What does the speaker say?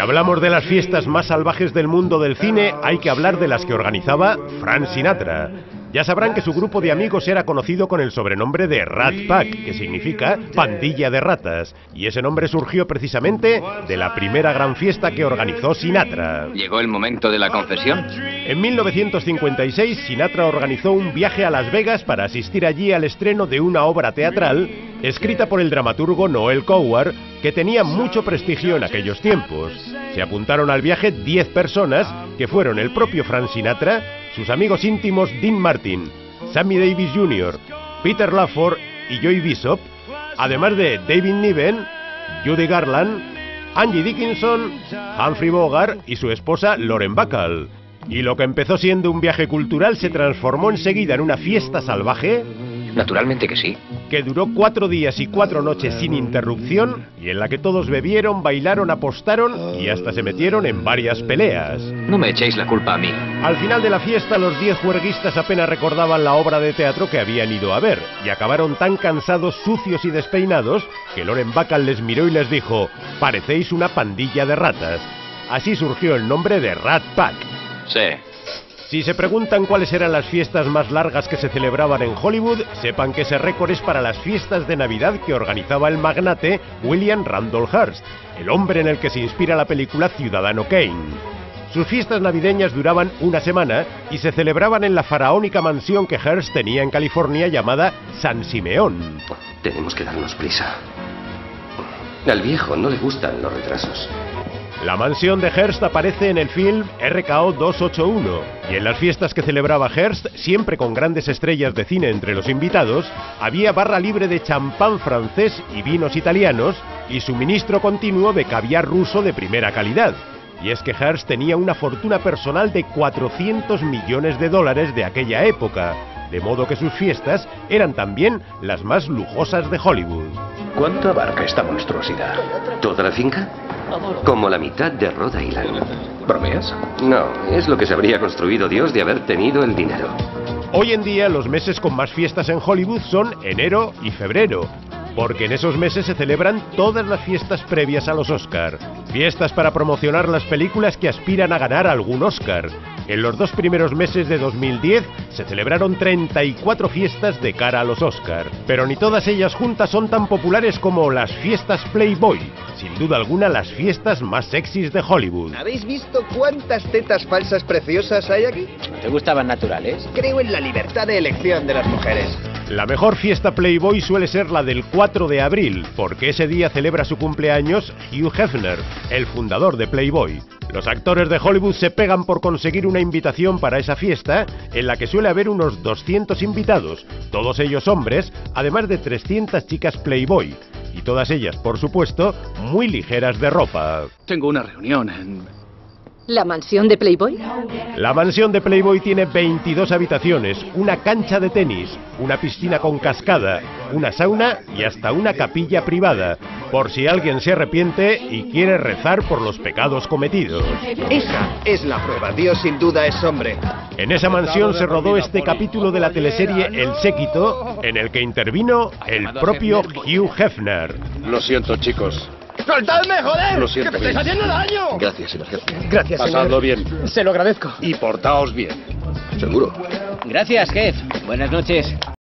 hablamos de las fiestas más salvajes del mundo del cine, hay que hablar de las que organizaba Frank Sinatra. Ya sabrán que su grupo de amigos era conocido con el sobrenombre de Rat Pack, que significa pandilla de ratas, y ese nombre surgió precisamente de la primera gran fiesta que organizó Sinatra. ¿Llegó el momento de la confesión? En 1956, Sinatra organizó un viaje a Las Vegas para asistir allí al estreno de una obra teatral escrita por el dramaturgo Noel Coward, que tenía mucho prestigio en aquellos tiempos. Se apuntaron al viaje 10 personas, que fueron el propio Frank Sinatra, sus amigos íntimos Dean Martin, Sammy Davis Jr., Peter Lawford y Joy Bishop, además de David Niven, Judy Garland, Angie Dickinson, Humphrey Bogart y su esposa Lauren Bacall. Y lo que empezó siendo un viaje cultural se transformó enseguida en una fiesta salvaje. Naturalmente que sí. Que duró 4 días y 4 noches sin interrupción, y en la que todos bebieron, bailaron, apostaron y hasta se metieron en varias peleas. No me echéis la culpa a mí. Al final de la fiesta, los 10 juerguistas apenas recordaban la obra de teatro que habían ido a ver, y acabaron tan cansados, sucios y despeinados, que Lauren Bacall les miró y les dijo: parecéis una pandilla de ratas. Así surgió el nombre de Rat Pack. Sí. Si se preguntan cuáles eran las fiestas más largas que se celebraban en Hollywood, sepan que ese récord es para las fiestas de Navidad que organizaba el magnate William Randolph Hearst, el hombre en el que se inspira la película Ciudadano Kane. Sus fiestas navideñas duraban una semana y se celebraban en la faraónica mansión que Hearst tenía en California llamada San Simeón. Tenemos que darnos prisa. Al viejo no le gustan los retrasos. La mansión de Hearst aparece en el film RKO 281, y en las fiestas que celebraba Hearst, siempre con grandes estrellas de cine entre los invitados, había barra libre de champán francés y vinos italianos, y suministro continuo de caviar ruso de primera calidad. Y es que Hearst tenía una fortuna personal de $400 millones de aquella época, de modo que sus fiestas eran también las más lujosas de Hollywood. ¿Cuánto abarca esta monstruosidad? ¿Toda la finca? Como la mitad de Rhode Island. ¿Bromeas? No, es lo que se habría construido Dios de haber tenido el dinero. Hoy en día los meses con más fiestas en Hollywood son enero y febrero, porque en esos meses se celebran todas las fiestas previas a los Oscar. Fiestas para promocionar las películas que aspiran a ganar algún Oscar. En los 2 primeros meses de 2010 se celebraron 34 fiestas de cara a los Oscar. Pero ni todas ellas juntas son tan populares como las fiestas Playboy. Sin duda alguna, las fiestas más sexys de Hollywood. ¿Habéis visto cuántas tetas falsas preciosas hay aquí? ¿Te gustaban naturales? Creo en la libertad de elección de las mujeres. La mejor fiesta Playboy suele ser la del 4 de abril, porque ese día celebra su cumpleaños Hugh Hefner, el fundador de Playboy. Los actores de Hollywood se pegan por conseguir una invitación para esa fiesta, en la que suele haber unos 200 invitados, todos ellos hombres, además de 300 chicas Playboy, y todas ellas, por supuesto, muy ligeras de ropa. Tengo una reunión en... ¿La mansión de Playboy? La mansión de Playboy tiene 22 habitaciones, una cancha de tenis, una piscina con cascada, una sauna y hasta una capilla privada, por si alguien se arrepiente y quiere rezar por los pecados cometidos. Esa es la prueba. Dios sin duda es hombre. En esa mansión se rodó este capítulo de la teleserie El Séquito, en el que intervino el propio Hugh Hefner. Lo siento, chicos. ¡Soltadme, joder! Lo siento, ¡Que me estáis haciendo daño! Gracias, señor jefe. Gracias, Pasadlo bien. Se lo agradezco. Y portaos bien. ¿Seguro? Gracias, Jeff. Buenas noches.